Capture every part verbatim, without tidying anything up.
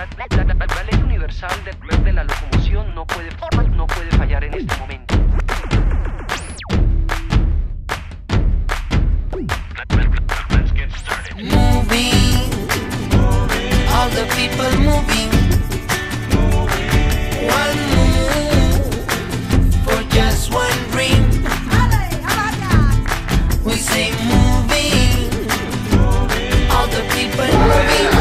La, la, la ley universal de, de la locomoción no puede, no puede fallar en este momento. Moving, all the people moving. One move for just one dream. We say moving, all the people moving.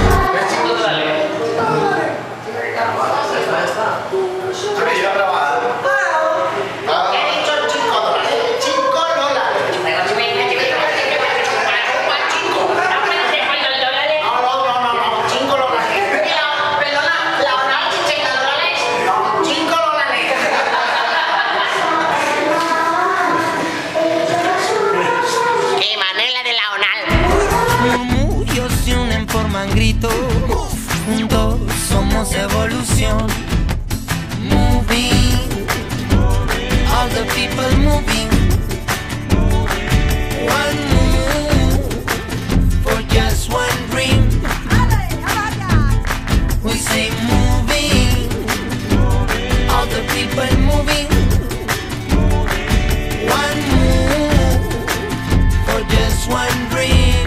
Murmullos se unen, forman gritos. Juntos somos evolución. Moving, all the people moving. One move for just one dream. We say moving, all the people moving. One move for just one dream.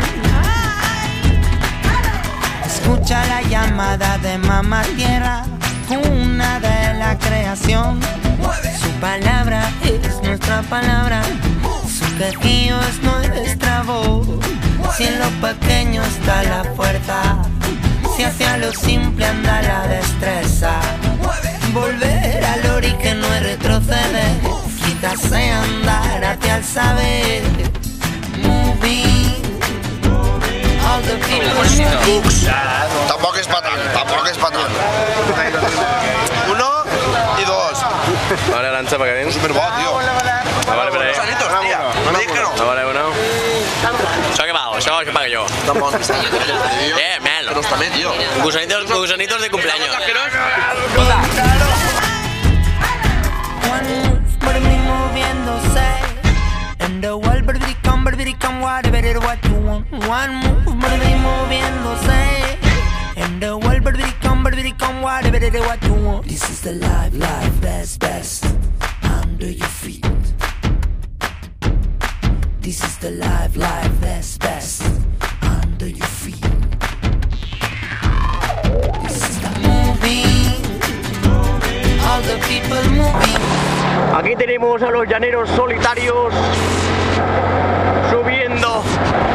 Escucha la llamada de Mamá Tierra, cuna de la creación. Su palabra es nuestra palabra, su quejío es nuestra voz. Si en lo pequeño está la fuerza, si hacia lo simple anda la destreza. Volver al ori que no es retroceder, quizás sea andar hacia el saber. Moving, all the people moving. Tampoc és patant, tampoc és patant. Uno i dos. Vale, Arancha, para que bien. Superbo, tio. Ah, vale, pero ahí. Sanitos, tia. No dic que no. Ah, vale, bueno. Això què val? Això què paga jo? Tampoc. Eh, mel. Però està bé, tio. Gusanitos, gusanitos de cumpleaños. One move, but me moviéndose. And the world, but it come, but it come, whatever what you want. One move, but me moviéndose. And the world, but it come, but it come, whatever what you want. This is the life, life, best, best. Under your feet. This is the life, life, best, best. Under your feet. This is the moving, all the people moving. Aquí tenemos a los llaneros solitarios subiendo.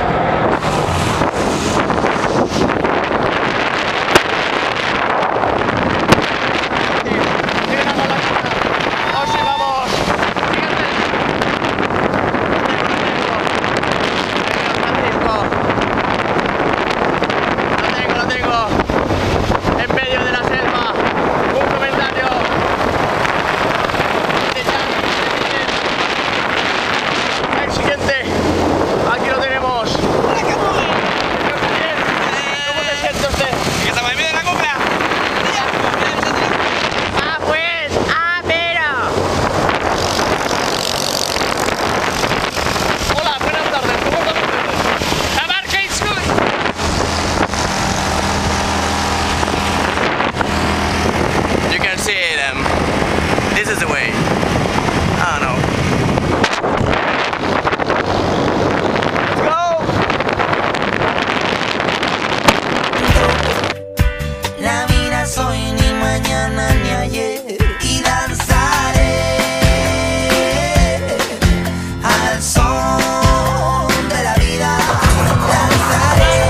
This is the way. I don't know. Let's go. La vida es hoy, ni mañana ni ayer. Y danzaré al son de la vida. Danzaré.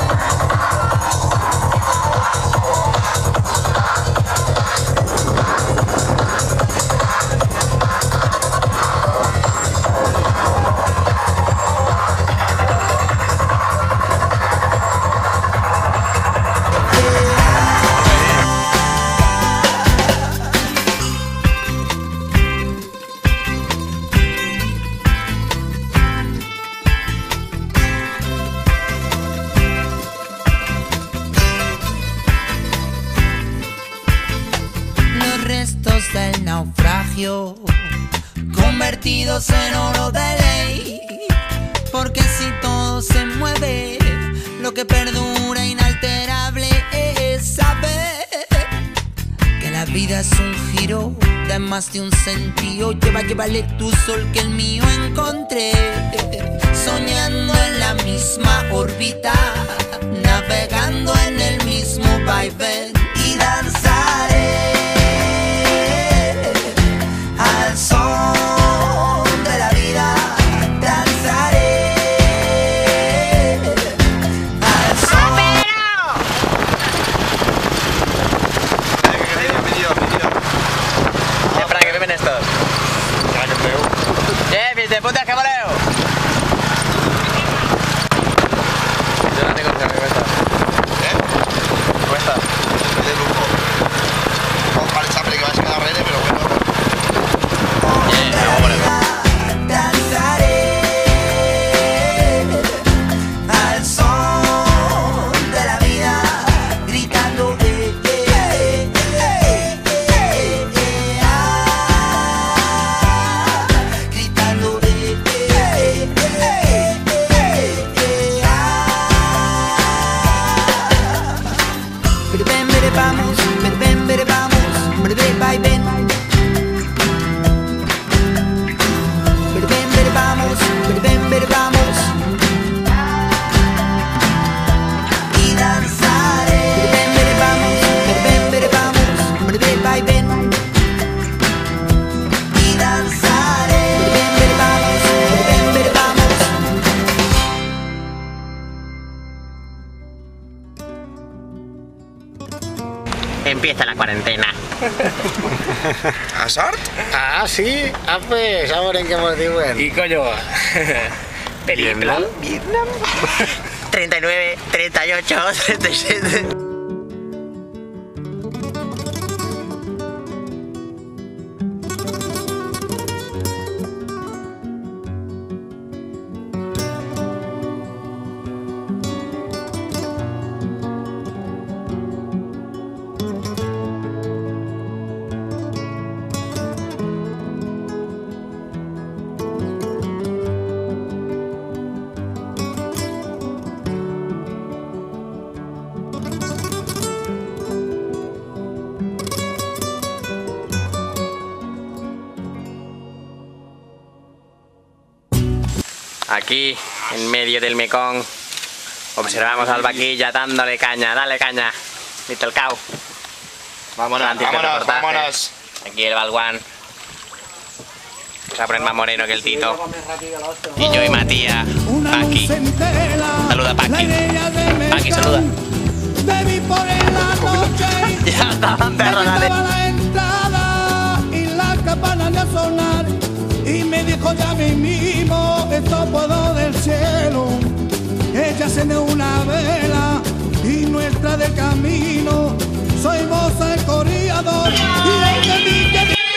Restos del naufragio convertidos en oro de ley, porque si todo se mueve, lo que perdura inalterable es saber vida es un giro de más de un sentido. Lleva, llévale tu sol que el mío encontré. Soñando en la misma órbita, navegando en el mismo vaivén. Y danzaré al son de la vida. Danzaré al son. Espera, que viven estos. ¡Eh, mis de puta, que voleo! Yo no tengo que me cuesta. ¿Eh? Cuesta. De lujo. Con parcha que vas a quedar rene, pero bueno. Eh, vamos por eso. Danzaré al son de la vida, gritando eh, eh, eh, eh, eh, eh, ah, gritando eh, eh, eh, eh, eh, ah. Pero ven, ven, vamos, ven, ven, ven, vamos, ven, ven, ven, ven. Pero ven, ven, vamos, pero ven, ven, vamos. Y danzaré. Pero ven, ven, vamos, pero ven, ven, vamos. Pero ven, ven, ven. Y danzaré. Pero ven, ven, vamos, pero ven, ven, vamos. Empieza la cuarentena. ¿Asart? Ah, sí, hace saber en qué hemos dicho. Y coño, película. Vietnam. treinta y nueve, treinta y ocho, treinta y siete. Aquí, en medio del Mekong, observamos al vaquilla dándole caña. Dale caña, Little Cow. Vámonos, Antes de vámonos, reportaje. vámonos. Aquí el Balguán. Se va a poner más moreno que el Tito. Y yo y Matías. Paqui. Saluda, Paqui. Paqui, saluda. Ya estaban perros, dale. la entrada y la campana de sonar y me dijo ya mismo esto puedo del cielo. Ella encende una vela y nuestra del camino. Soy moza el corredor y el que di que di.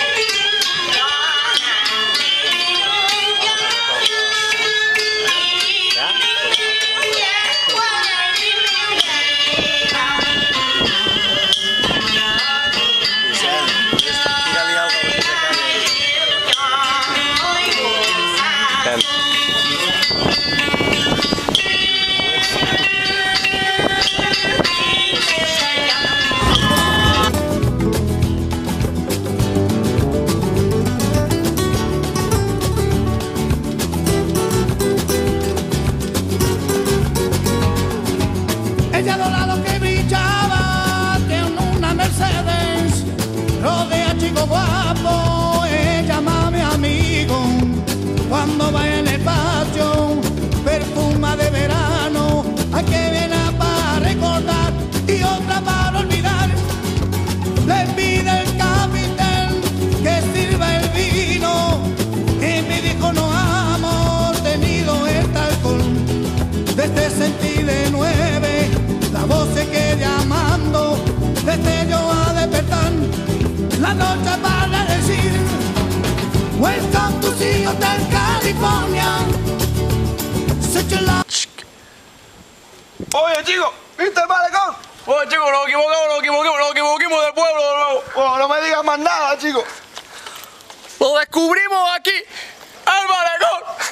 Ella dorado que brillaba tiene una Mercedes, rodea chico guapo, ella mami amigo. Cuando va en el patio, perfuma de verano, hay que viene para recordar y otra para olvidar. Le pide el capitán que sirva el vino y me dijo no hemos tenido este alcohol desde sentí de nueve. La voz se queda llamando, desde yo a despertar, la noche para decir welcome to Sea Hotel California. Such a love. Oye, chico, ¿viste el malecón? Oye, chicos, nos equivocamos, nos equivocamos, nos equivocamos del pueblo de nuevo. Oh, no me digas más nada, chico. Lo descubrimos aquí, al malecón.